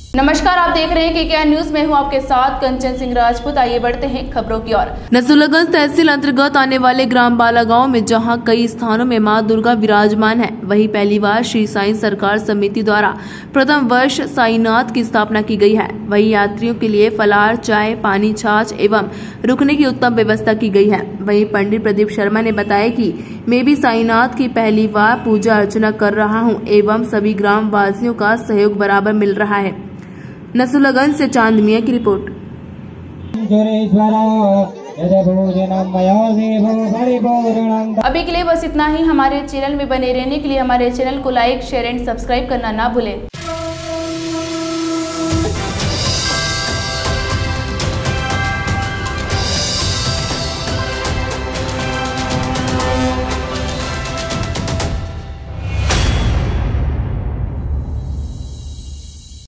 नमस्कार, आप देख रहे हैं KKR न्यूज में हूं आपके साथ कंचन सिंह राजपूत। आइए बढ़ते हैं खबरों की ओर। नसरुल्लागंज तहसील अंतर्गत आने वाले ग्राम बाला गांव में जहां कई स्थानों में मां दुर्गा विराजमान है, वहीं पहली बार श्री साईं सरकार समिति द्वारा प्रथम वर्ष साईनाथ की स्थापना की गई है। वहीं यात्रियों के लिए फलाहार, चाय, पानी, छाछ एवं रुकने की उत्तम व्यवस्था की गई है। वहीं पंडित प्रदीप शर्मा ने बताया कि मैं भी साईनाथ की पहली बार पूजा अर्चना कर रहा हूं एवं सभी ग्राम वासियों का सहयोग बराबर मिल रहा है। नसरुल्लागंज से चांद मिया की रिपोर्ट। अभी के लिए बस इतना ही। हमारे चैनल में बने रहने के लिए हमारे चैनल को लाइक, शेयर एंड सब्सक्राइब करना ना भूलें।